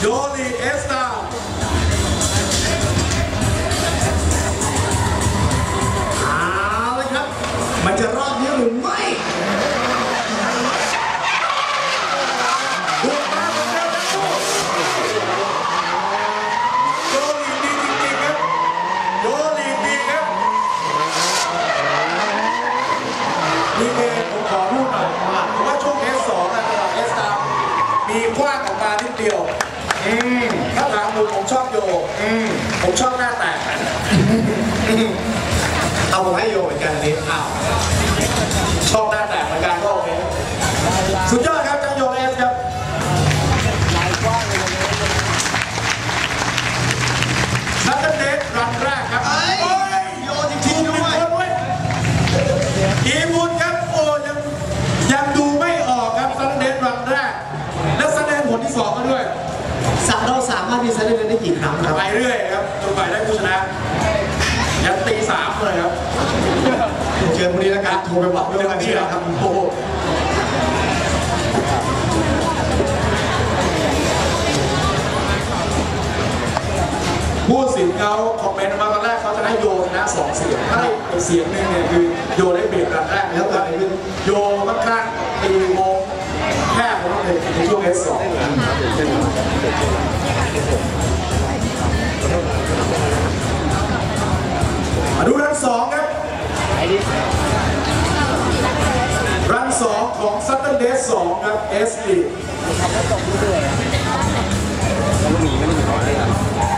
ลีเอสตาเอาเลยครับมันจะรอดนี้หรือไม่บุกมาเหมือนเดิมทั้งคู่โยลีดีจริงๆครับโยลีดีครับนี่เองผมขอพูดหน่อยว่าช่วง S2 ตลอด S3 มีกว้างออกมานิดเดียวถ้าถามผมชอบโยผมชอบหน้าแตกเอาผมให้โยเหมือนกันนี้อ้าวชอบหน้าแตกเหมือนกันก็โอเคสุดยอดครับจังโยเอสครับนักเตะรันแรกครับโยจริงๆด้วยอีบุญครับโอ้ยังดูไม่ออกครับซันเดนรันแรกและแสดงผลที่2ก็ด้วยเราสามารถมีซันเดนได้กี่ครั้งครับไปเรื่อยครับจนฝ่ายได้ผู้ชนะยันตี3เลยครับเชิญวันนี้แล้วกันโทรไปบอกด้วยว่าที่เราทำโอ้ผู้สินเขาคอมเมนต์มาตอนแรกเขาจะให้โยนะ2เสียงให้เสียงหนึ่งเนี่ยคือโยได้เปรียบรันแรกแล้วแต่โยค่อนข้างตีโมงแค่ผมต้องเลยในช่วง S2 มาดูรัน2ครับรัน2ของ Saturday 2ครับ SD แล้วก็มีไม่ได้อยู่น้อยเลยครับ